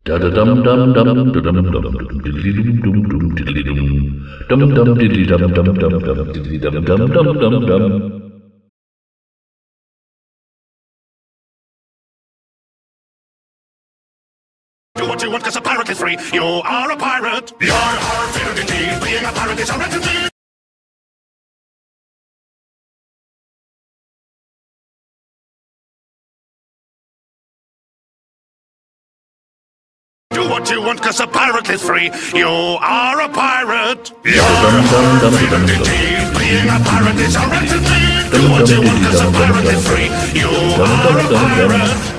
Da da dum dum dum dum dum dum diddly dum dum dum diddly dum dum dum diddly dum dum dum dum diddly dum dum dum dum dum. Do what you want, 'cause a pirate is free. You are a pirate. You're our favorite indeed. Being a pirate is a right indeed. Do what you want, 'cause a pirate is free. You are a pirate. You're our favorite indeed. Being a pirate is a right indeed. Do what you want, 'cause a pirate is free. You are a pirate.